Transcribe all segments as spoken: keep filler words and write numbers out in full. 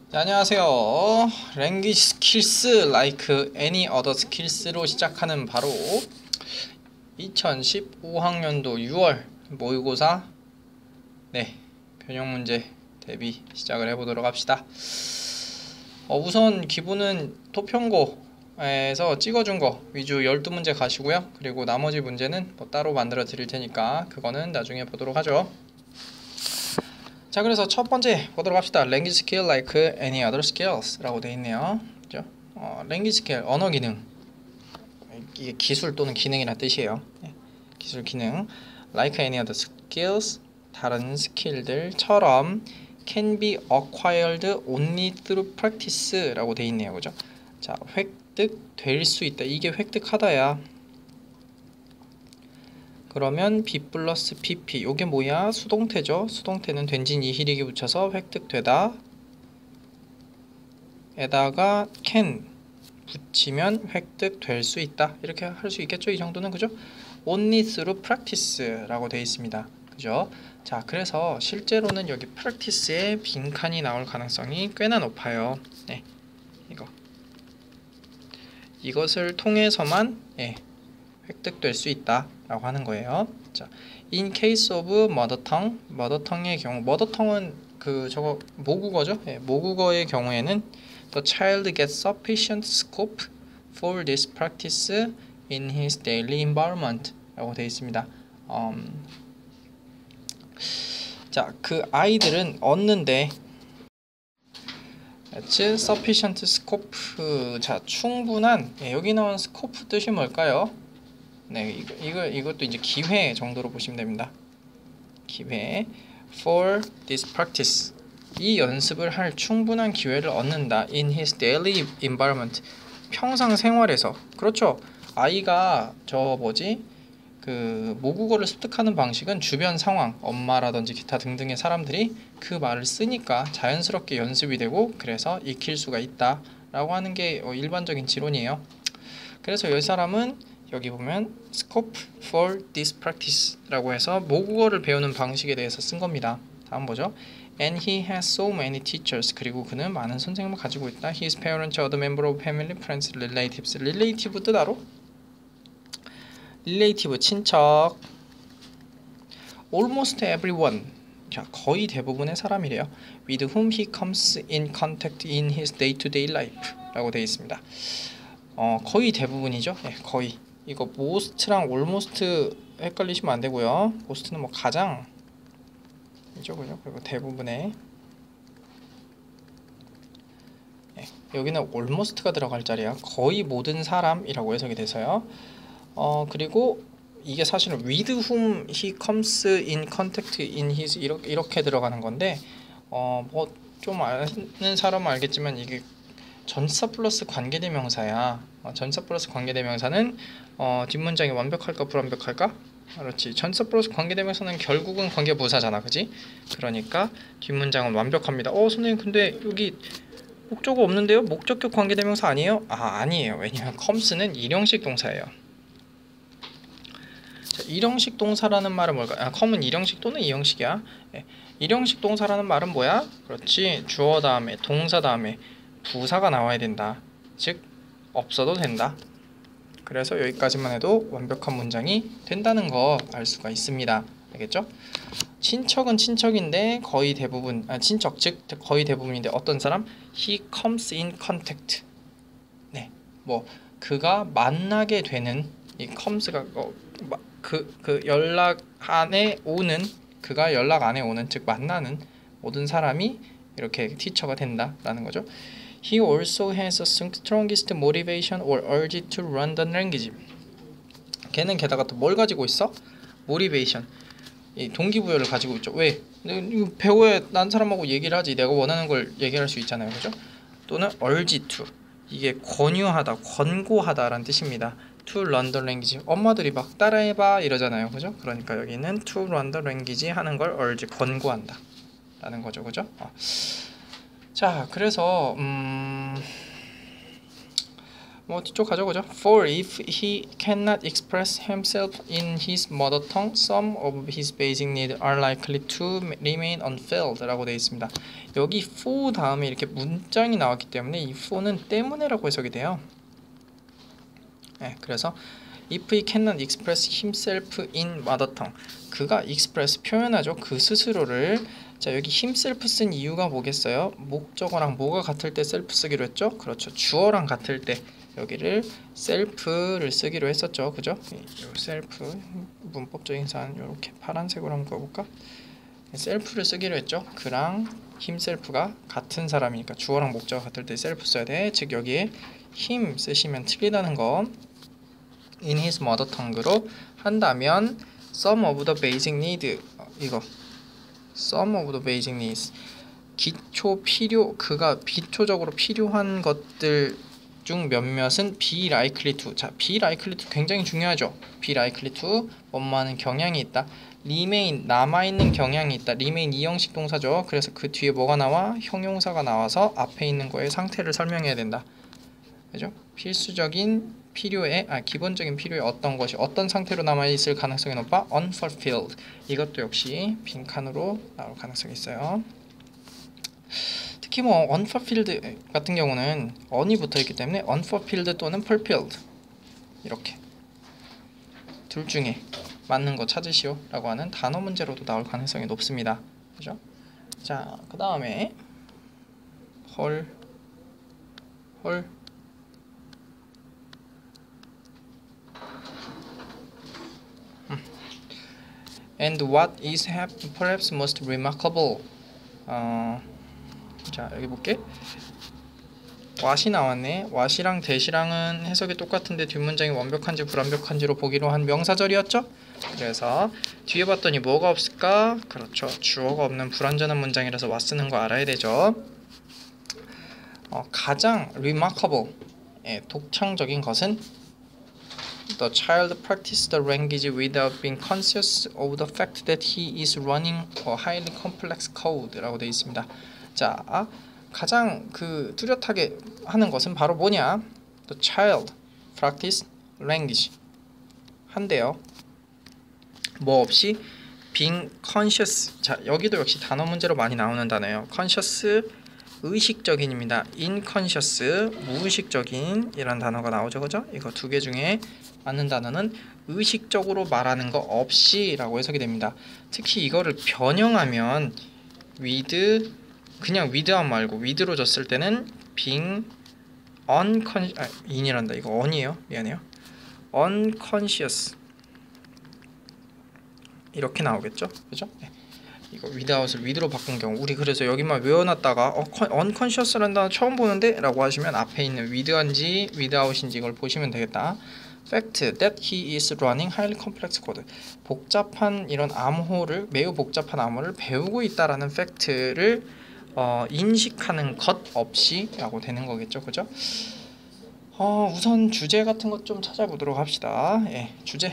네, 안녕하세요. 랭귀지 스킬스 like any other skills로 시작하는 바로 이천십오 학년도 유월 모의고사 네 변형 문제 대비 시작을 해보도록 합시다. 어, 우선 기본은 토평고에서 찍어준 거 위주 열두 문제 가시고요. 그리고 나머지 문제는 뭐 따로 만들어 드릴 테니까 그거는 나중에 보도록 하죠. 자, 그래서 첫 번째 보도록 합시다. Language skill like any other skills 라고 되어 있네요. 그죠? 어, language skill, 언어 기능. 이게 기술 또는 기능이란 뜻이에요. 네. 기술 기능. Like any other skills, 다른 스킬들처럼 can be acquired only through practice 라고 되어 있네요. 그죠? 자, 획득될 수 있다. 이게 획득하다야. 그러면 B 플러스 pp 요게 뭐야? 수동태죠. 수동태는 된진 이히리기 붙여서 획득되다 에다가 can 붙이면 획득될 수 있다. 이렇게 할 수 있겠죠. 이 정도는. 그죠? only through practice 라고 되어 있습니다. 그죠? 자, 그래서 실제로는 여기 practice에 빈칸이 나올 가능성이 꽤나 높아요. 네, 이거 이것을 통해서만 예, 획득될 수 있다 라고 하는 거예요. 자, in case of mother tongue, mother tongue의 경우, mother tongue은 그 저거 모국어죠. 예, 모국어의 경우에는 the child gets sufficient scope for this practice in his daily environment 라고 되어 있습니다. 음, 자, 그 아이들은 얻는데 That's sufficient scope. 자, 충분한. 예, 여기 나온 scope 뜻이 뭘까요? 네, 이거, 이거, 이것도 이제 기회 정도로 보시면 됩니다. 기회 for this practice, 이 연습을 할 충분한 기회를 얻는다. in his daily environment, 평상 생활에서. 그렇죠. 아이가 저 뭐지 그 모국어를 습득하는 방식은 주변 상황, 엄마라든지 기타 등등의 사람들이 그 말을 쓰니까 자연스럽게 연습이 되고 그래서 익힐 수가 있다 라고 하는 게 일반적인 지론이에요. 그래서 이 사람은 여기 보면 scope for this practice 라고 해서 모국어를 배우는 방식에 대해서 쓴 겁니다. 다음 보죠. And he has so many teachers. 그리고 그는 많은 선생님을 가지고 있다. His parents, other member of family, friends, relatives. relatives 뜻 알아? relative 친척. almost everyone. 자, 거의 대부분의 사람이래요. with whom he comes in contact in his day-to-day life 라고 되어 있습니다. 어, 거의 대부분이죠. 네, 거의. 이거 most랑 almost 헷갈리시면 안 되고요. most는 뭐 가장 이죠, 그죠? 그리고 대부분의 네, 여기는 almost가 들어갈 자리야. 거의 모든 사람이라고 해석이 돼서요. 어, 그리고 이게 사실은 with whom he comes in contact in his 이렇게, 이렇게 들어가는 건데 어, 뭐 좀 아는 사람은 알겠지만 이게 전치사 플러스 관계대명사야. 어, 전치사 플러스 관계대명사는 어, 뒷문장이 완벽할까 불완벽할까? 그렇지. 전치사 플러스 관계대명사는 결국은 관계부사잖아, 그지? 그러니까 뒷문장은 완벽합니다. 어, 선생님 근데 여기 목적어 없는데요? 목적격 관계대명사 아니에요? 아, 아니에요. 왜냐면 comes는 일형식 동사예요. 자, 일형식 동사라는 말은 뭘까? 아, come은 일형식 또는 이형식이야. 네. 일형식 동사라는 말은 뭐야? 그렇지. 주어 다음에 동사 다음에 부사가 나와야 된다. 즉 없어도 된다. 그래서 여기까지만 해도 완벽한 문장이 된다는 거 알 수가 있습니다. 알겠죠? 친척은 친척인데 거의 대부분 아, 친척 즉 거의 대부분인데 어떤 사람? He comes in contact. 네, 뭐 그가 만나게 되는 이 comes가 어, 그, 그 연락 안에 오는 그가 연락 안에 오는 즉 만나는 모든 사람이 이렇게 티처가 된다라는 거죠. He also has a strongest motivation or urge to learn the language. 걔는 게다가 또 뭘 가지고 있어? motivation. 이 동기부여를 가지고 있죠. 왜? 이거 배워야 난 사람하고 얘기를 하지. 내가 원하는 걸 얘기할 수 있잖아요. 그죠? 또는 urge to. 이게 권유하다, 권고하다라는 뜻입니다. to learn the language. 엄마들이 막 따라해봐 이러잖아요. 그죠? 그러니까 여기는 to learn the language 하는 걸 urge, 권고한다 라는 거죠. 그죠? 어. 자, 그래서 음, 뭐 뒤쪽 가죠, 그죠? For if he cannot express himself in his mother tongue, some of his basic needs are likely to remain unfilled 라고 되어 있습니다. 여기 for 다음에 이렇게 문장이 나왔기 때문에 이 for는 때문에라고 해석이 돼요. 네, 그래서 if he cannot express himself in mother tongue, 그가 express 표현하죠. 그 스스로를. 자, 여기 himself 쓴 이유가 뭐겠어요? 목적어랑 뭐가 같을 때 self 쓰기로 했죠? 그렇죠. 주어랑 같을 때 여기를 self를 쓰기로 했었죠. 그죠? 이 self 문법적인 사안 이렇게 파란색으로 한번 그어볼까? self를 쓰기로 했죠. 그랑 himself가 같은 사람이니까 주어랑 목적어 같을 때 self 써야 돼. 즉 여기에 him 쓰시면 틀리다는 거. in his mother tongue로 한다면 some of the basic need, 어, 이거 some of the basic needs, 기초 필요, 그가 기초적으로 필요한 것들 중 몇몇은 be likely to. 자, be likely to 굉장히 중요하죠. be likely to 뭐뭐하는 경향이 있다. remain 남아있는 경향이 있다. remain 이형식 동사죠. 그래서 그 뒤에 뭐가 나와? 형용사가 나와서 앞에 있는 거의 상태를 설명해야 된다. 그죠? 필수적인 필요에, 아 기본적인 필요에 어떤 것이 어떤 상태로 남아있을 가능성이 높아? unfulfilled. 이것도 역시 빈칸으로 나올 가능성이 있어요. 특히 뭐 unfulfilled 같은 경우는 on이 붙어있기 때문에 unfulfilled 또는 fulfilled 이렇게 둘 중에 맞는 거 찾으시오 라고 하는 단어 문제로도 나올 가능성이 높습니다. 그죠? 자, 그 다음에 헐 헐 And what is perhaps most remarkable. 어, 자, 여기 볼게. what이 나왔네. what이랑 that이랑은 해석이 똑같은데 뒷문장이 완벽한지 불완벽한지로 보기로 한 명사절이었죠? 그래서 뒤에 봤더니 뭐가 없을까? 그렇죠. 주어가 없는 불완전한 문장이라서 what 쓰는 거 알아야 되죠. 어, 가장 remarkable, 예, 독창적인 것은 The child practiced the language without being conscious of the fact that he is running a highly complex code 라고 되어 있습니다. 자, 가장 그 뚜렷하게 하는 것은 바로 뭐냐? The child practiced language 한대요. 뭐 없이 being conscious. 자, 여기도 역시 단어 문제로 많이 나오는 단어예요. conscious 의식적인입니다. inconscious 무의식적인 이란 단어가 나오죠, 그죠? 이거 두 개 중에 맞는 단어는 의식적으로 말하는 거 없이 라고 해석이 됩니다. 특히 이거를 변형하면 with, 그냥 with만 말고 with로 줬을 때는 being unconscious, 아, in이란다. 이거 on이에요. 미안해요. unconscious 이렇게 나오겠죠, 그죠? 네. 이거 without을 with로 바꾼 경우, 우리 그래서 여기만 외워놨다가 어, unconscious라는 단어 처음 보는데? 라고 하시면 앞에 있는 with인지 without인지 이걸 보시면 되겠다. fact that he is running highly complex code. 복잡한 이런 암호를, 매우 복잡한 암호를 배우고 있다라는 팩트를 어, 인식하는 것 없이 라고 되는 거겠죠, 그죠? 어, 우선 주제 같은 것 좀 찾아보도록 합시다. 예, 주제.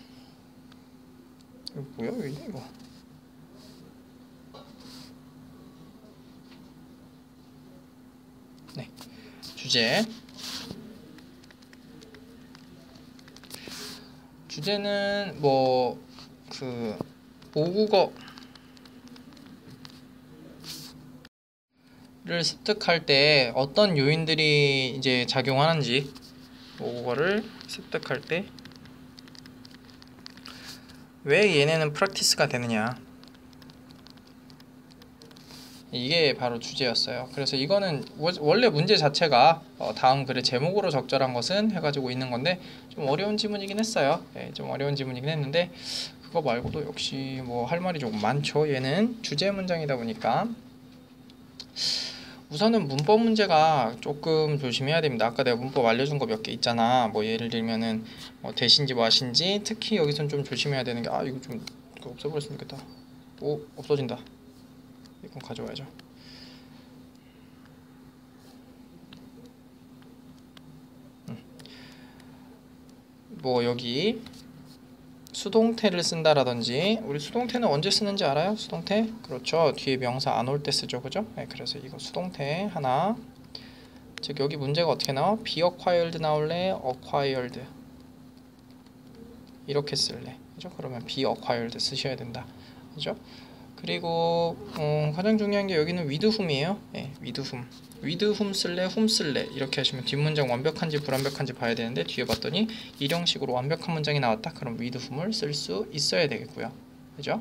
이거 뭐야, 이거? 네, 주제. 주제는 뭐 그 모국어를 습득할 때 어떤 요인들이 이제 작용하는지, 모국어를 습득할 때 왜 얘네는 프랙티스가 되느냐, 이게 바로 주제였어요. 그래서 이거는 원래 문제 자체가 어 다음 글의 제목으로 적절한 것은 해가지고 있는 건데 좀 어려운 지문이긴 했어요. 네, 좀 어려운 지문이긴 했는데 그거 말고도 역시 뭐 할 말이 조금 많죠. 얘는 주제 문장이다 보니까 우선은 문법 문제가 조금 조심해야 됩니다. 아까 내가 문법 알려준 거 몇 개 있잖아. 뭐 예를 들면은 뭐 대신지 와신지, 특히 여기선 좀 조심해야 되는 게, 아 이거 좀 없애버렸으면 좋겠다. 오, 없어진다. 이건 가져와야죠. 음. 뭐 여기 수동태를 쓴다라든지, 우리 수동태는 언제 쓰는지 알아요? 수동태? 그렇죠. 뒤에 명사 안 올 때 쓰죠, 그죠? 네, 그래서 이거 수동태 하나, 즉 여기 문제가 어떻게 나와? be acquired 나올래? acquired 이렇게 쓸래. 그죠? 그러면 be acquired 쓰셔야 된다. 그죠? 그리고 어, 가장 중요한 게 여기는 with whom이에요. 네, with whom. with whom 쓸래? whom 쓸래? 이렇게 하시면 뒷문장 완벽한지 불완벽한지 봐야 되는데 뒤에 봤더니 일형식으로 완벽한 문장이 나왔다. 그럼 with whom을 쓸 수 있어야 되겠고요. 그죠?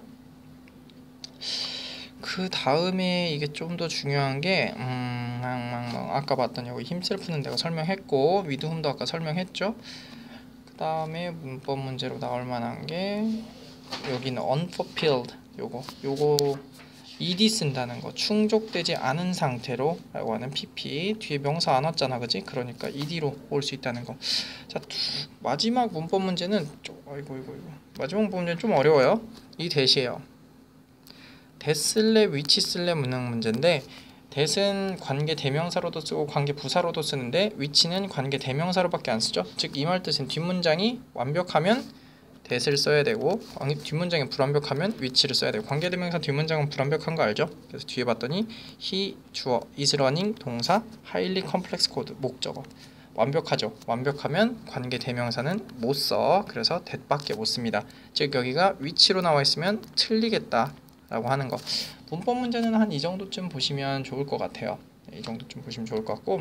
그 다음에 이게 좀 더 중요한 게 음, 아까 봤던 여기 힘쓸 푸는 데가 설명했고 with whom도 아까 설명했죠. 그 다음에 문법 문제로 나올 만한 게 여기는 unfulfilled 요거 요거 ed 쓴다는 거 충족되지 않은 상태로 라고 하는 pp 뒤에 명사 안 왔잖아 그지? 그러니까 ed로 올 수 있다는 거. 자 마지막 문법 문제는 좀, 아이고 아이고 아이고 마지막 문법 문제는 좀 어려워요. 이 대시에요. that 쓸래 which 쓸래 문항 문제인데 that은 관계 대명사로도 쓰고 관계 부사로도 쓰는데 which는 관계 대명사로밖에 안 쓰죠. 즉 이 말 뜻은 뒷문장이 완벽하면 that을 써야 되고 뒷문장이 불완벽하면 which를 써야 되고 관계 대명사 뒷문장은 불완벽한 거 알죠? 그래서 뒤에 봤더니 he, 주어, is running 동사, highly complex code 목적어 완벽하죠. 완벽하면 관계 대명사는 못 써. 그래서 that밖에 못 씁니다. 즉 여기가 which로 나와 있으면 틀리겠다 라고 하는 거. 문법 문제는 한 이 정도쯤 보시면 좋을 것 같아요. 이 정도쯤 보시면 좋을 것 같고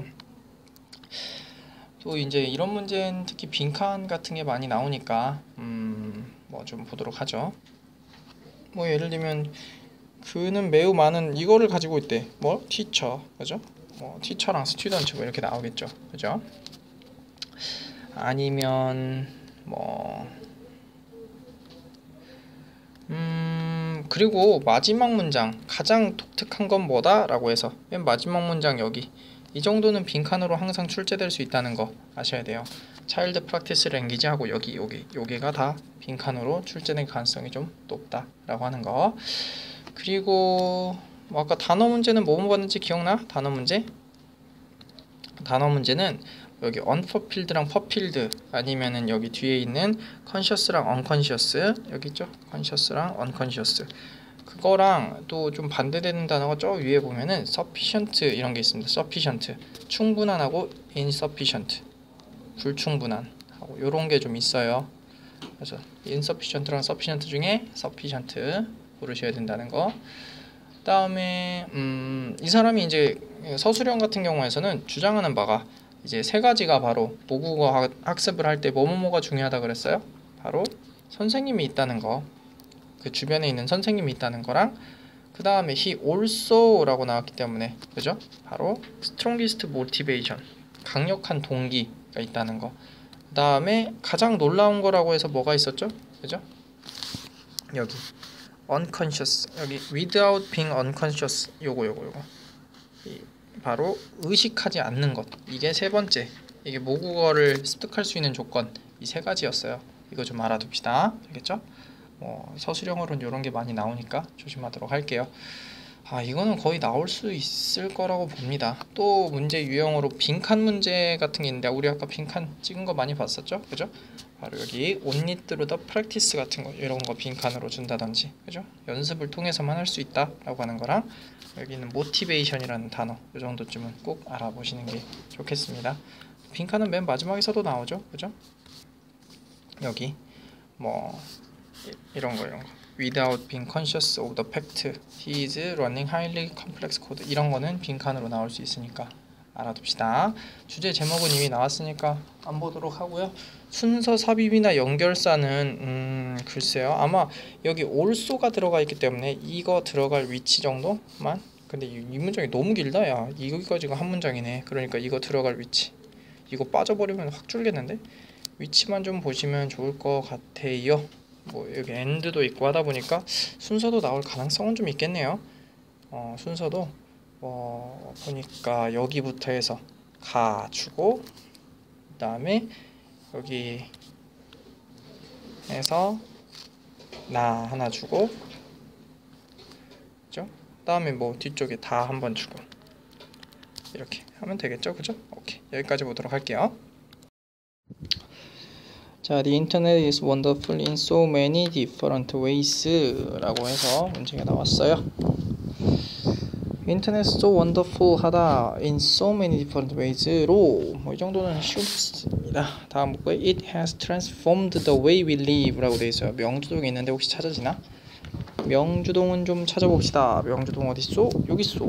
또 이제 이런 문제는 특히 빈칸 같은 게 많이 나오니까 음, 뭐 좀 보도록 하죠. 뭐 예를 들면 그는 매우 많은 이거를 가지고 있대. 뭐 teacher, 그죠? 뭐 teacher랑 student 뭐 이렇게 나오겠죠, 그죠? 아니면 뭐 음 그리고 마지막 문장 가장 독특한 건 뭐다? 라고 해서 맨 마지막 문장 여기 이 정도는 빈칸으로 항상 출제될 수 있다는 거 아셔야 돼요. 차일드 프랙티스 랭귀지 하고 여기 여기 여기가 다 빈칸으로 출제될 가능성이 좀 높다 라고 하는 거. 그리고 뭐 아까 단어 문제는 뭐 봤는지 기억나? 단어 문제? 단어 문제는 여기 unfulfilled랑 fulfilled 아니면은 여기 뒤에 있는 conscious랑 unconscious 여기 있죠? conscious랑 unconscious 그거랑 또 좀 반대되는 단어가 저 위에 보면은 sufficient 이런 게 있습니다. sufficient 충분한하고 insufficient 불충분한 하고 요런 게 좀 있어요. 그래서 insufficient랑 sufficient 중에 sufficient 고르셔야 된다는 거. 그다음에 음, 이 사람이 이제 서술형 같은 경우에서는 주장하는 바가 이제 세 가지가 바로 모국어 학습을 할 때 뭐뭐뭐가 중요하다 그랬어요. 바로 선생님이 있다는 거, 그 주변에 있는 선생님이 있다는 거랑 그 다음에 he also라고 나왔기 때문에 그죠? 바로 strongest motivation 강력한 동기가 있다는 거. 그 다음에 가장 놀라운 거라고 해서 뭐가 있었죠? 그죠? 여기 unconscious 여기 without being unconscious 요거 요거 요거 이 바로 의식하지 않는 것. 이게 세 번째. 이게 모국어를 습득할 수 있는 조건. 이 세 가지였어요. 이거 좀 알아둡시다. 알겠죠? 뭐 서술형으로는 이런 게 많이 나오니까 조심하도록 할게요. 아 이거는 거의 나올 수 있을 거라고 봅니다. 또 문제 유형으로 빈칸 문제 같은 게 있는데 우리 아까 빈칸 찍은 거 많이 봤었죠? 그죠? 바로 여기 only through the practice 같은 거 이런 거 빈칸으로 준다든지 그죠? 연습을 통해서만 할 수 있다 라고 하는 거랑 여기는 motivation이라는 단어 이 정도쯤은 꼭 알아보시는 게 좋겠습니다. 빈칸은 맨 마지막에서도 나오죠? 그죠? 여기 뭐 이런 거 이런 거 without being conscious of the fact he is running highly complex code 이런 거는 빈칸으로 나올 수 있으니까 알아둡시다. 주제 제목은 이미 나왔으니까 안 보도록 하고요. 순서 삽입이나 연결사는 음 글쎄요 아마 여기 also가 들어가 있기 때문에 이거 들어갈 위치 정도만. 근데 이, 이 문장이 너무 길다. 야 여기까지가 한 문장이네. 그러니까 이거 들어갈 위치 이거 빠져버리면 확 줄겠는데 위치만 좀 보시면 좋을 것 같아요. 뭐 여기 end도 있고 하다 보니까 순서도 나올 가능성은 좀 있겠네요. 어, 순서도 어, 보니까 여기부터 해서 가 주고 그 다음에 여기 해서 나 하나 주고 그죠? 그 다음에 뭐 뒤쪽에 다 한번 주고 이렇게 하면 되겠죠? 그죠? 오케이 여기까지 보도록 할게요. 자, the internet is wonderful in so many different ways 라고 해서 문제가 나왔어요. 인터넷 so wonderful 하다 in so many different ways로 뭐 이 정도는 쉽습니다. 다음 볼까요? It has transformed the way we live 라고 되어 있어요. 명주동이 있는데 혹시 찾아지나? 명주동은 좀 찾아봅시다. 명주동 어딨소? 여기 있소.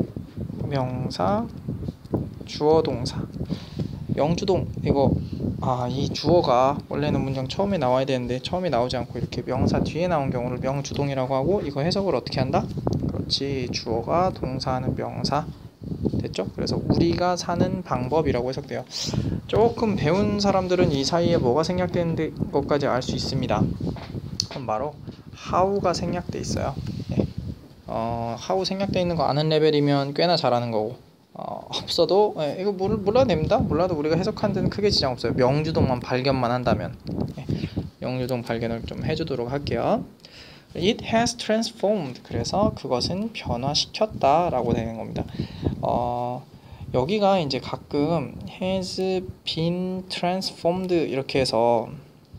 명사 주어 동사 명주동 이거 아 이 주어가 원래는 문장 처음에 나와야 되는데 처음에 나오지 않고 이렇게 명사 뒤에 나온 경우를 명주동이라고 하고 이거 해석을 어떻게 한다? 그렇지 주어가 동사하는 명사 됐죠? 그래서 우리가 사는 방법이라고 해석돼요. 조금 배운 사람들은 이 사이에 뭐가 생략되는 것까지 알 수 있습니다. 그럼 바로 how가 생략돼 있어요. 네. 어, how 생략돼 있는 거 아는 레벨이면 꽤나 잘하는 거고 어, 없어도 예, 이거 몰, 몰라도 됩니다. 몰라도 우리가 해석하는 데는 크게 지장 없어요. 명주동만 발견만 한다면 예, 명주동 발견을 좀 해주도록 할게요. It has transformed. 그래서 그것은 변화시켰다 라고 되는 겁니다. 어, 여기가 이제 가끔 has been transformed 이렇게 해서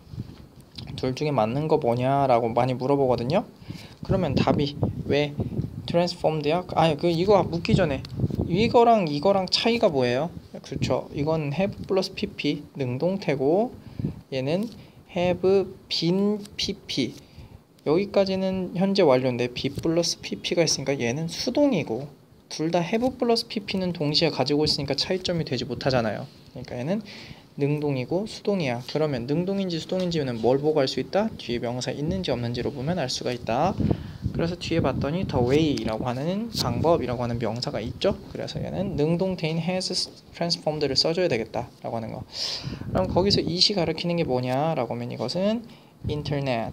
둘 중에 맞는 거 뭐냐라고 많이 물어보거든요. 그러면 답이 왜 transformed야? 아니 그 이거 묻기 전에 이거랑 이거랑 차이가 뭐예요? 그렇죠. 이건 have 플러스 pp 능동태고 얘는 have been pp 여기까지는 현재 완료인데 be 플러스 pp가 있으니까 얘는 수동이고 둘 다 have 플러스 pp는 동시에 가지고 있으니까 차이점이 되지 못하잖아요. 그러니까 얘는 능동이고 수동이야. 그러면 능동인지 수동인지는 뭘 보고 알 수 있다? 뒤에 명사 있는지 없는지로 보면 알 수가 있다. 그래서 뒤에 봤더니 the way라고 하는 방법이라고 하는 명사가 있죠. 그래서 얘는 능동태인 has transformed를 써줘야 되겠다 라고 하는 거. 그럼 거기서 it이 가리키는 게 뭐냐 라고 하면 이것은 인터넷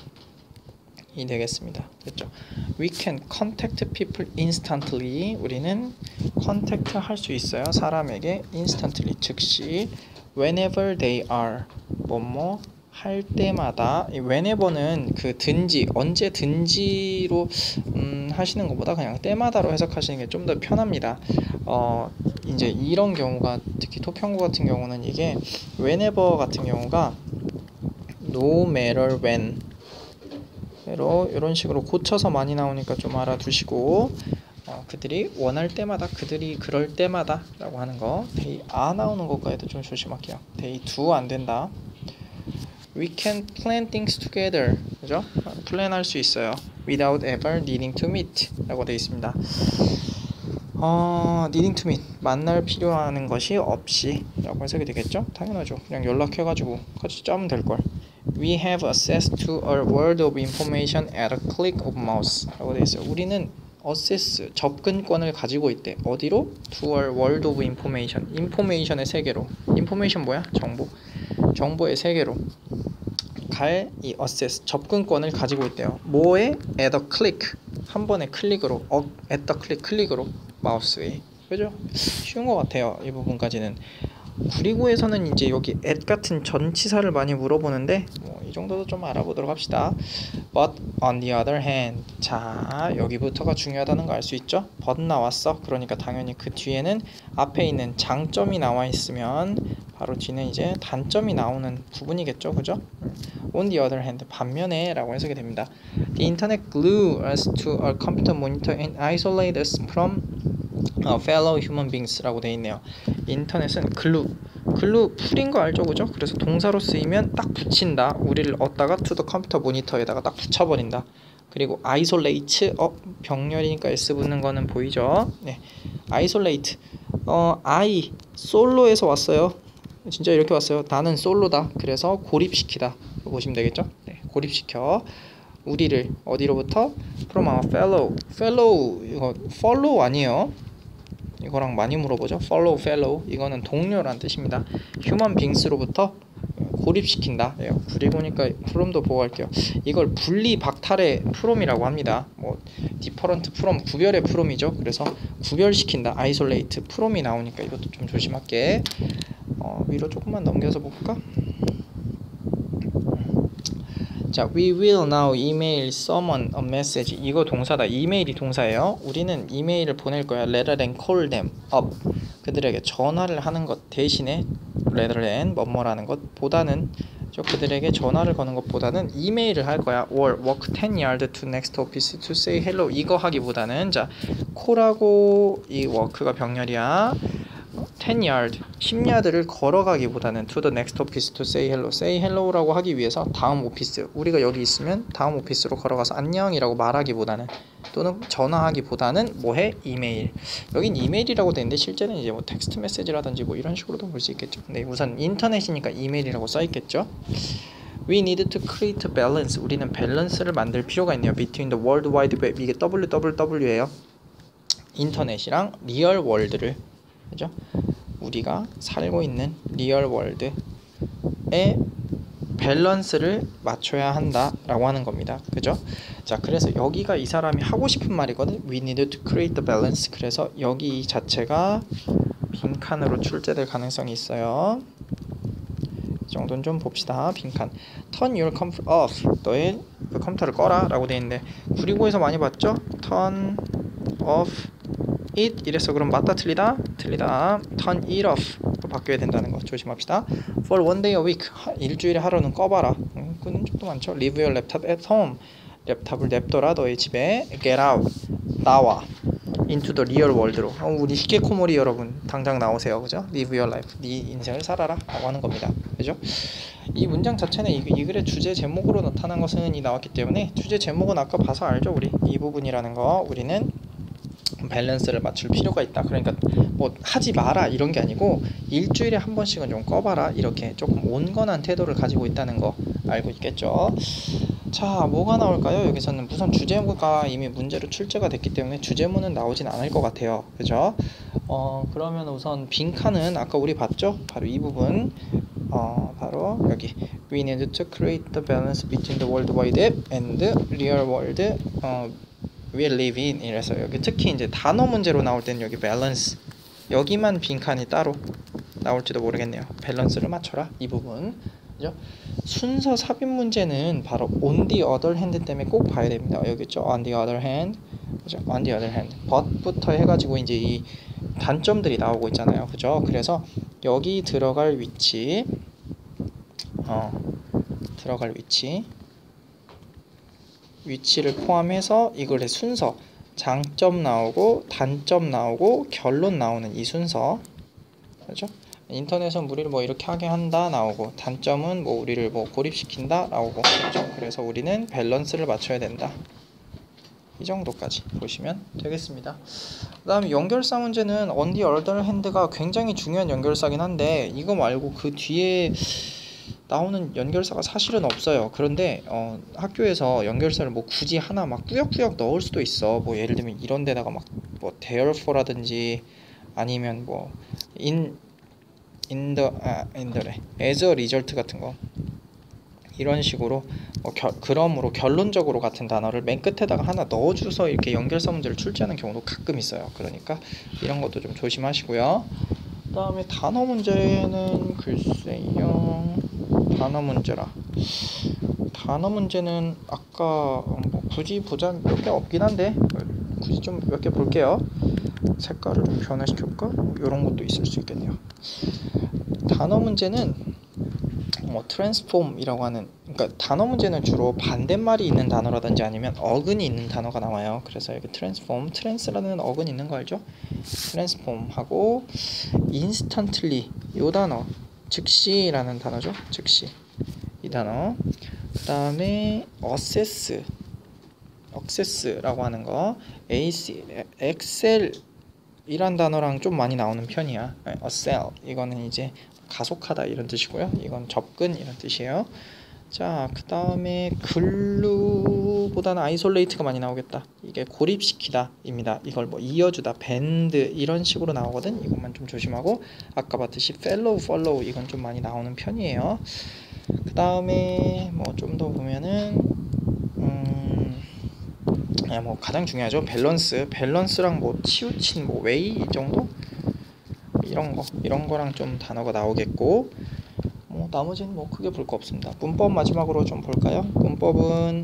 이 되겠습니다. 됐죠? We can contact people instantly. 우리는 contact 할 수 있어요. 사람에게 instantly 즉시 whenever they are 뭐뭐 할 때마다 이 whenever는 그 든지 언제든지로 음, 하시는 것보다 그냥 때마다로 해석하시는 게 좀 더 편합니다. 어 이제 이런 경우가 특히 토평구 같은 경우는 이게 whenever 같은 경우가 no matter when 로 이런 식으로 고쳐서 많이 나오니까 좀 알아두시고 어, 그들이 원할 때마다 그들이 그럴 때마다 라고 하는 거 they are 나오는 것까지도 좀 조심할게요. they do 안 된다. We can plan things together 그죠? 플랜할 수 있어요. without ever needing to meet 라고 되어 있습니다. 어, needing to meet 만날 필요한 것이 없이 라고 해석이 되겠죠? 당연하죠. 그냥 연락해가지고 같이 짜면 될걸. We have access to a world of information at a click of mouse 라고 되어 있어요. 우리는 access, 접근권을 가지고 있대. 어디로? To a world of information. information의 세계로. information 뭐야? 정보. 정보의 세계로 갈 이 access, 접근권을 가지고 있대요. 뭐에? at a click. 한 번의 클릭으로. 어, at the click, 클릭으로. 마우스에. 그죠? 쉬운 것 같아요. 이 부분까지는. 구리고에서는 이제 여기 at 같은 전치사를 많이 물어보는데 뭐 이 정도도 좀 알아보도록 합시다. But on the other hand, 자 여기부터가 중요하다는 거 알 수 있죠? but 나왔어. 그러니까 당연히 그 뒤에는 앞에 있는 장점이 나와 있으면 바로 뒤는 이제 단점이 나오는 부분이겠죠, 그죠? On the other hand, 반면에 라고 해석이 됩니다. The internet glue us to our computer monitor and isolate us from 어, fellow human beings 라고 되어 있네요. 인터넷은 글루 글루 풀인 거 알죠, 그죠? 그래서 동사로 쓰이면 딱 붙인다. 우리를 얻다가 to the computer monitor에다가 딱 붙여버린다. 그리고 isolate 어 병렬이니까 s 붙는 거는 보이죠? 네, isolate 어 I 솔로에서 왔어요. 진짜 이렇게 왔어요. 나는 솔로다. 그래서 고립시키다 보시면 되겠죠? 네, 고립시켜 우리를 어디로부터? From our fellow fellow 이거 follow 아니에요? 이거랑 많이 물어보죠. follow, fellow 이거는 동료란 뜻입니다. human beings로부터 고립시킨다. 예, 구리고니까 from도 보고 갈게요. 이걸 분리 박탈의 from이라고 합니다. 뭐 different from 구별의 from이죠. 그래서 구별시킨다. isolate from이 나오니까 이것도 좀 조심할게. 어, 위로 조금만 넘겨서 볼까? 자, we will now email someone a message. 이거 동사다. 이메일이 동사예요. 우리는 이메일을 보낼 거야. rather than call them up. 그들에게 전화를 하는 것 대신에 rather than 뭐뭐라는 것 보다는 저 그들에게 전화를 거는 것보다는 이메일을 할 거야. or walk ten yards to next office to say hello. 이거 하기보다는 자, call하고 이 walk가 병렬이야. ten yard, 십 야드를 걸어가기보다는 to the next office to say hello. say hello라고 하기 위해서 다음 오피스, 우리가 여기 있으면 다음 오피스로 걸어가서 안녕이라고 말하기보다는 또는 전화하기보다는 뭐해? 이메일. 여긴 이메일이라고 되는데 실제는 이제 뭐 텍스트 메시지라든지 뭐 이런 식으로도 볼 수 있겠죠. 근데 우선 인터넷이니까 이메일이라고 써 있겠죠. We need to create a balance. 우리는 밸런스를 만들 필요가 있네요. Between the World Wide Web, 이게 더블유 더블유 더블유예요. 인터넷이랑 리얼 월드를, 그죠? 우리가 살고 있는 리얼 월드에 밸런스를 맞춰야 한다라고 하는 겁니다. 그죠? 자, 그래서 여기가 이 사람이 하고 싶은 말이거든. We need to create the balance. 그래서 여기 자체가 빈칸으로 출제될 가능성이 있어요. 이 정도는 좀 봅시다. 빈칸. Turn your computer off. 너의 그 컴퓨터를 꺼라 라고 되어 있는데 구리고에서 많이 봤죠? Turn off it. 이래서 그럼 맞다 틀리다? 틀리다. Turn it off. 바뀌어야 된다는 거 조심합시다. For one day a week. 일주일에 하루는 꺼봐라. 음, 끄는 적도 많죠. Leave your laptop at home. 랩탑을 냅둬라 너의 집에. Get out. 나와. Into the real world로. 어, 우리 히케코모리 여러분 당장 나오세요. 그죠? Live your life. 네 인생을 살아라 라고 하는 겁니다. 그죠? 이 문장 자체는 이, 이 글의 주제 제목으로 나타난 것은 이 나왔기 때문에 주제 제목은 아까 봐서 알죠. 우리 이 부분이라는 거 우리는 밸런스를 맞출 필요가 있다. 그러니까 뭐 하지 마라 이런 게 아니고 일주일에 한 번씩은 좀 꺼봐라 이렇게 조금 온건한 태도를 가지고 있다는 거 알고 있겠죠. 자, 뭐가 나올까요? 여기서는 우선 주제가 이미 문제로 출제가 됐기 때문에 주제문은 나오진 않을 것 같아요. 그죠? 어, 그러면 우선 빈칸은 아까 우리 봤죠? 바로 이 부분. 어, 바로 여기 We need to create the balance between the world wide web and the real world 어, we live in. 이래서 여기 특히 이제 단어 문제로 나올 때는 여기 밸런스 여기만 빈칸이 따로 나올지도 모르겠네요. 밸런스를 맞춰라 이 부분. 그죠? 순서 삽입 문제는 바로 on the other hand 때문에 꼭 봐야 됩니다. 여기 있죠? on the other hand. 그죠? on the other hand. but부터 해가지고 이제 이 단점들이 나오고 있잖아요. 그죠? 그래서 여기 들어갈 위치 어 들어갈 위치 위치를 포함해서 이글의 순서 장점 나오고 단점 나오고 결론 나오는 이 순서. 그렇죠? 인터넷은 우리를 뭐 이렇게 하게 한다 나오고 단점은 뭐 우리를 뭐 고립시킨다 나오고. 그렇죠? 그래서 우리는 밸런스를 맞춰야 된다. 이 정도까지 보시면 되겠습니다. 그 다음에 연결사 문제는 on the other hand가 굉장히 중요한 연결사긴 한데 이거 말고 그 뒤에 나오는 연결사가 사실은 없어요. 그런데 어, 학교에서 연결사를 뭐 굳이 하나 막 꾸역꾸역 넣을 수도 있어. 뭐 예를 들면 이런 데다가 막 뭐 therefore 라든지 아니면 뭐 in in the 아 in the래 as a result 같은 거 이런 식으로 뭐 겨, 그러므로 결론적으로 같은 단어를 맨 끝에다가 하나 넣어줘서 이렇게 연결사 문제를 출제하는 경우도 가끔 있어요. 그러니까 이런 것도 좀 조심하시고요. 그 다음에 단어 문제는 글쎄요. 단어 문제라. 단어 문제는 아까 뭐 굳이 보자 몇 개 없긴 한데 굳이 좀 몇 개 볼게요. 색깔을 좀 변화시켜볼까? 이런 것도 있을 수 있겠네요. 단어 문제는 뭐 트랜스폼이라고 하는, 그러니까 단어 문제는 주로 반대말이 있는 단어라든지 아니면 어근이 있는 단어가 나와요. 그래서 여기 트랜스폼, 트랜스라는 어근 있는 거 알죠? 트랜스폼하고 인스턴틀리 요 단어, 즉시라는 단어죠. 즉시 이 단어. 그 다음에 어세스, 억세스라고 하는 거, 에이씨, 엑셀 이란 단어랑 좀 많이 나오는 편이야. 어셀 이거는 이제 가속하다 이런 뜻이고요. 이건 접근 이런 뜻이에요. 자, 그 다음에 글루보다는 아이솔레이트가 많이 나오겠다. 이게 고립시키다 입니다. 이걸 뭐 이어주다, 밴드 이런 식으로 나오거든. 이것만 좀 조심하고 아까 봤듯이 fellow, follow 이건 좀 많이 나오는 편이에요. 그 다음에 뭐 좀 더 보면은 음, 뭐 가장 중요하죠. 밸런스, 밸런스랑 뭐 치우친 뭐 웨이 이 정도? 이런 거, 이런 거랑 좀 단어가 나오겠고, 뭐 나머지는 뭐 크게 볼 거 없습니다. 문법 마지막으로 좀 볼까요? 문법은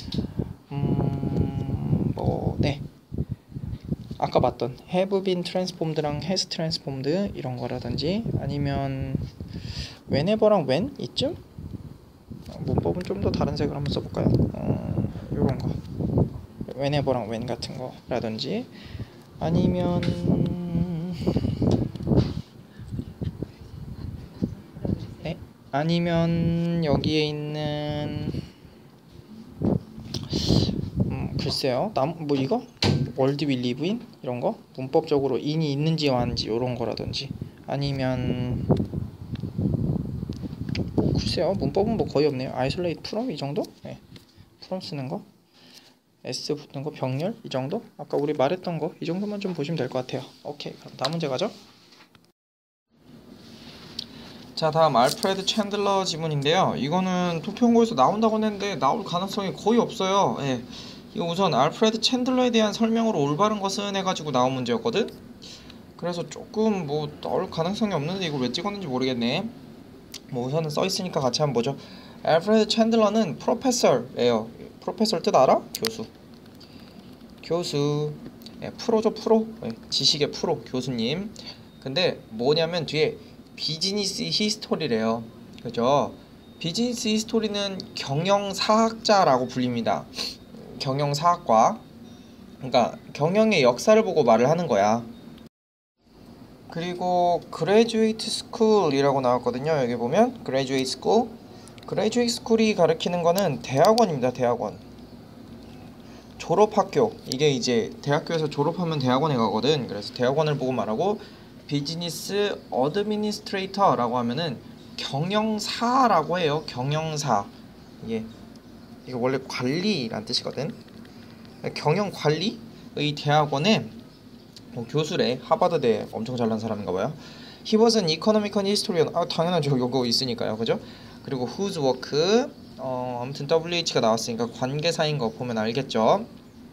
음, 뭐 네, 아까 봤던 have been transformed랑 has transformed 이런 거라든지 아니면 whenever랑 when 이쯤? 문법은 좀 더 다른 색을 한번 써볼까요? 어, 요런 거 whenever랑 when 같은 거라든지 아니면 네? 아니면 여기에 있는 음, 글쎄요 남, 뭐 이거? 월드 위 리브 인? 이런 거? 문법적으로 인이 있는지 아닌지 요런 거라든지 아니면 뭐 글쎄요 문법은 뭐 거의 없네요. isolate from 이 정도? 네. from 쓰는 거 S 붙는 거 병렬 이 정도? 아까 우리 말했던 거 이 정도만 좀 보시면 될 것 같아요. 오케이 그럼 다음 문제 가죠. 자 다음 알프레드 챈들러 지문인데요. 이거는 도쿄연구에서 나온다고 했는데 나올 가능성이 거의 없어요. 예. 이거 우선 알프레드 챈들러에 대한 설명으로 올바른 것은 해가지고 나온 문제였거든. 그래서 조금 뭐 나올 가능성이 없는데 이걸 왜 찍었는지 모르겠네. 뭐 우선은 써있으니까 같이 한번 보죠. 알프레드 챈들러는 프로페서예요. 프로페서 뜻 알아? 교수. 교수. 예, 프로죠 프로. 예, 지식의 프로 교수님. 근데 뭐냐면 뒤에 비즈니스 히스토리래요. 그죠? 비즈니스 히스토리는 경영사학자라고 불립니다. 경영사학과. 그러니까 경영의 역사를 보고 말을 하는 거야. 그리고 그레듀에이트 스쿨이라고 나왔거든요. 여기 보면 그레듀에이트 스쿨. 그레듀에이트 스쿨이 가리키는 거는 대학원입니다. 대학원. 졸업학교. 이게 이제 대학교에서 졸업하면 대학원에 가거든. 그래서 대학원을 보고 말하고 비즈니스 어드미니스트레이터라고 하면은 경영사라고 해요. 경영사. 이게 이거 원래 관리란 뜻이거든. 경영관리의 대학원에 뭐 교수래. 하버드대 엄청 잘난 사람인가 봐요. He was an economic historian. 아 당연하죠. 요거 있으니까요. 그죠? 그리고 whose work 어 아무튼 더블유에이치가 나왔으니까 관계사인 거 보면 알겠죠.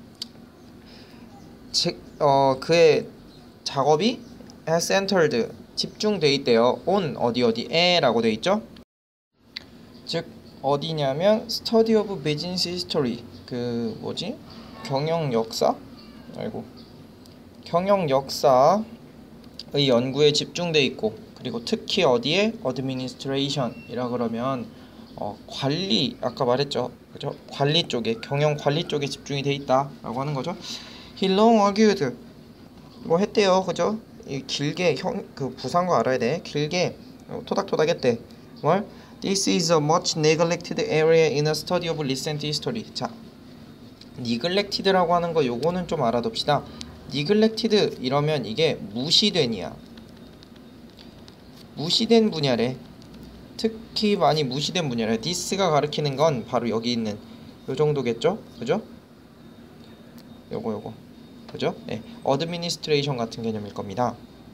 즉 어 그의 작업이 has centered 집중돼 있대요. on 어디 어디에 라고 돼 있죠. 즉 어디냐면 study of business history 그 뭐지 경영 역사 아이고 경영 역사의 연구에 집중돼 있고 그리고 특히 어디에 administration이라 그러면 어, 관리 아까 말했죠. 그죠? 관리 쪽에 경영 관리 쪽에 집중이 돼 있다라고 하는 거죠. He long argued 뭐 했대요. 그죠? 이 길게 형 그 부산거 알아야 돼. 길게 토닥토닥했대. 뭘? This is a much neglected area in a study of recent history. 자, neglected라고 하는 거 요거는 좀 알아둡시다. neglected 이러면 이게 무시된이야. 무시된 분야래. 특히 많이 무시된 분야래. this가 가리키는 건 바로 여기 있는 요 정도겠죠? 그죠? 요거 요거. 그죠? 네. administration 같은 개념일 겁니다.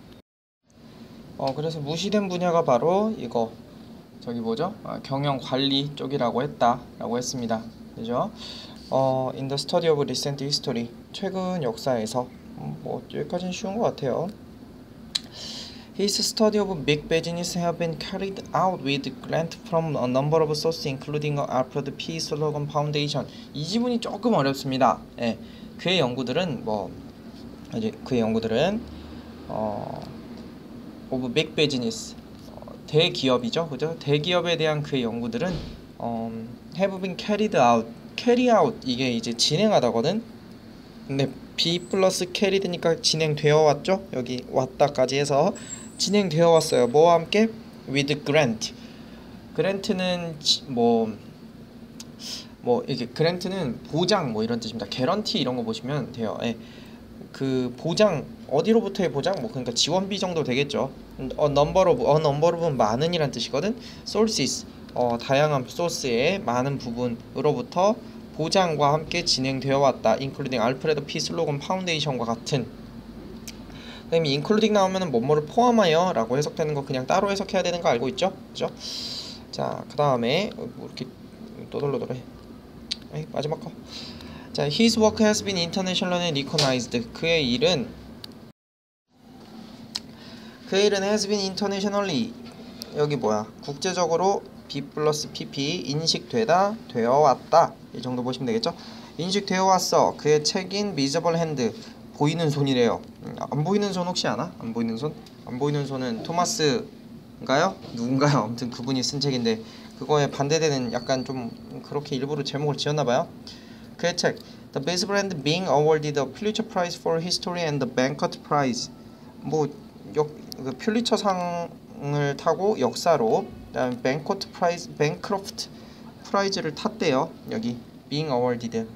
어 그래서 무시된 분야가 바로 이거 저기 뭐죠? 아, 경영 관리 쪽이라고 했다라고 했습니다. 그죠? 어 in the study of recent history 최근 역사에서 음, 뭐 여기까지는 쉬운 것 같아요. His study of big business have been carried out with grant from a number of sources, including Alfred P. Slogan Foundation. 이 지문이 조금 어렵습니다. 예, 그의 연구들은 뭐 이제 그의 연구들은 어 of big business 어, 대기업이죠, 그죠? 대기업에 대한 그의 연구들은 어, have been carried out, carry out 이게 이제 진행하다거든. 근데 B 플러스 carried니까 진행되어 왔죠. 여기 왔다까지 해서 진행되어 왔어요. 뭐와 함께? with grant. grant는 뭐 뭐 이게 grant는 보장 뭐 이런 뜻입니다. guarantee 이런 거 보시면 돼요. 예. 그 보장 어디로부터의 보장? 뭐 그러니까 지원비 정도 되겠죠. a number of, a number of은 많은이란 뜻이거든. sources 어 다양한 소스의 많은 부분으로부터 보장과 함께 진행되어 왔다. including 알프레드 P. 슬로건 파운데이션과 같은. 그다음에 including 나오면은 뭐뭐를 포함하여 라고 해석되는 거 그냥 따로 해석해야 되는 거 알고 있죠? 그죠? 자, 그 다음에 뭐 이렇게 또돌로돌해. 에이, 마지막 거. 자, his work has been internationally recognized. 그의 일은 그의 일은 has been internationally 여기 뭐야? 국제적으로 B 플러스 pp 인식되다 되어 왔다. 이 정도 보시면 되겠죠? 인식되어 왔어. 그의 책인 visible hand 보이는 손이래요. 안 보이는 손 혹시 아나? 안 보이는 손? 안 보이는 손은 토마스인가요? 누군가요? 아무튼 그분이 쓴 책인데 그거에 반대되는 약간 좀 그렇게 일부러 제목을 지었나봐요. 그의 책 The Beast Brand being awarded the Pulitzer Prize for History and the Bancroft Prize. 뭐 역, 그 퓰리처상을 타고 역사로, 그다음에 뱅코트 프라이즈, 뱅크로프트 프라이즈를 탔대요. 여기 being awarded